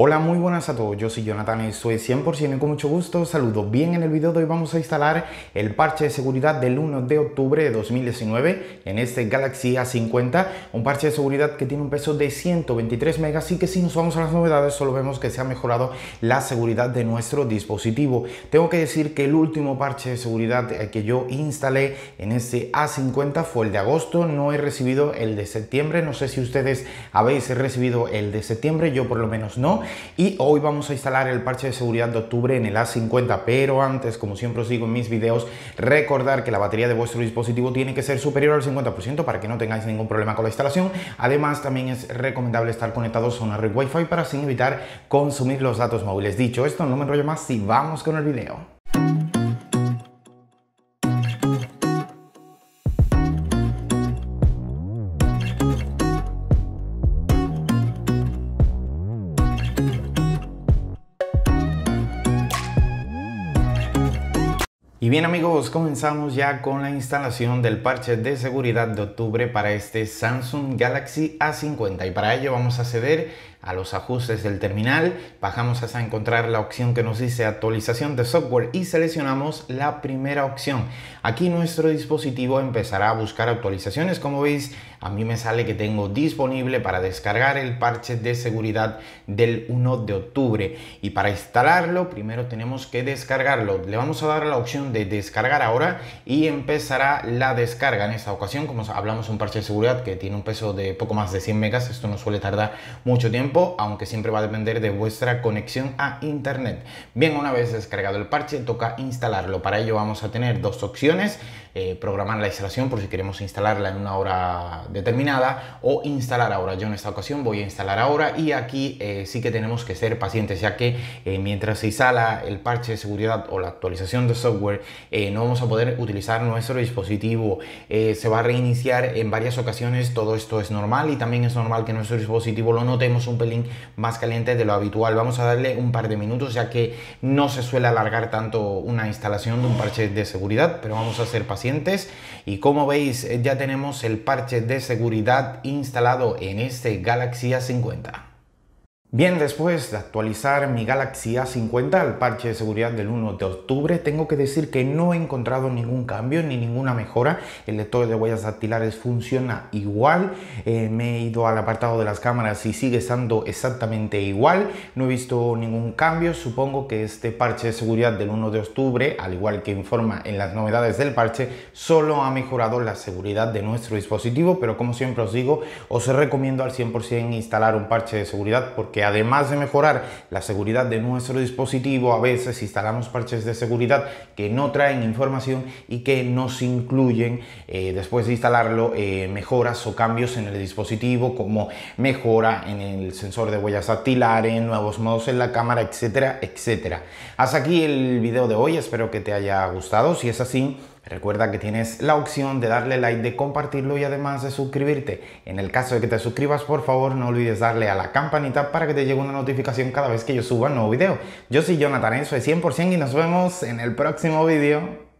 Hola, muy buenas a todos, yo soy Jonathan y soy 100% y con mucho gusto saludo. Bien, en el video de hoy vamos a instalar el parche de seguridad del 1 de octubre de 2019 en este Galaxy A50, un parche de seguridad que tiene un peso de 123 megas y que si nos vamos a las novedades solo vemos que se ha mejorado la seguridad de nuestro dispositivo. Tengo que decir que el último parche de seguridad que yo instalé en este A50 fue el de agosto, no he recibido el de septiembre, no sé si ustedes habéis recibido el de septiembre, yo por lo menos no. Y hoy vamos a instalar el parche de seguridad de octubre en el A50, pero antes, como siempre os digo en mis videos, recordar que la batería de vuestro dispositivo tiene que ser superior al 50% para que no tengáis ningún problema con la instalación. Además, también es recomendable estar conectados a una red Wi-Fi para así evitar consumir los datos móviles. Dicho esto, no me enrollo más y vamos con el video. Y bien amigos, comenzamos ya con la instalación del parche de seguridad de octubre para este Samsung Galaxy A50 y para ello vamos a acceder a los ajustes del terminal, bajamos hasta encontrar la opción que nos dice actualización de software y seleccionamos la primera opción. Aquí nuestro dispositivo empezará a buscar actualizaciones. Como veis, a mí me sale que tengo disponible para descargar el parche de seguridad del 1 de octubre y para instalarlo primero tenemos que descargarlo. Le vamos a dar la opción de descargar ahora y empezará la descarga. En esta ocasión, como hablamos, un parche de seguridad que tiene un peso de poco más de 100 megas, esto no suele tardar mucho tiempo, aunque siempre va a depender de vuestra conexión a internet. Bien, una vez descargado el parche toca instalarlo. Para ello vamos a tener dos opciones: programar la instalación por si queremos instalarla en una hora determinada o instalar ahora. Yo en esta ocasión voy a instalar ahora y aquí sí que tenemos que ser pacientes, ya que mientras se instala el parche de seguridad o la actualización de software no vamos a poder utilizar nuestro dispositivo. Se va a reiniciar en varias ocasiones. Todo esto es normal y también es normal que nuestro dispositivo lo notemos un pelín más caliente de lo habitual. Vamos a darle un par de minutos, ya que no se suele alargar tanto una instalación de un parche de seguridad, pero vamos a ser pacientes. Y como veis, ya tenemos el parche de seguridad instalado en este Galaxy A50. Bien, después de actualizar mi Galaxy A50 al parche de seguridad del 1 de octubre, tengo que decir que no he encontrado ningún cambio ni ninguna mejora. El lector de huellas dactilares funciona igual. Me he ido al apartado de las cámaras y sigue estando exactamente igual. No he visto ningún cambio. Supongo que este parche de seguridad del 1 de octubre, al igual que informa en las novedades del parche, solo ha mejorado la seguridad de nuestro dispositivo, pero como siempre os digo, os recomiendo al 100% instalar un parche de seguridad, porque además de mejorar la seguridad de nuestro dispositivo, a veces instalamos parches de seguridad que no traen información y que nos incluyen, después de instalarlo, mejoras o cambios en el dispositivo, como mejora en el sensor de huellas dactilares, nuevos modos en la cámara, etcétera, etcétera. Hasta aquí el video de hoy, espero que te haya gustado. Si es así, recuerda que tienes la opción de darle like, de compartirlo y además de suscribirte. En el caso de que te suscribas, por favor no olvides darle a la campanita para que te llegue una notificación cada vez que yo suba un nuevo video. Yo soy Jonathan, soy 100% y nos vemos en el próximo video.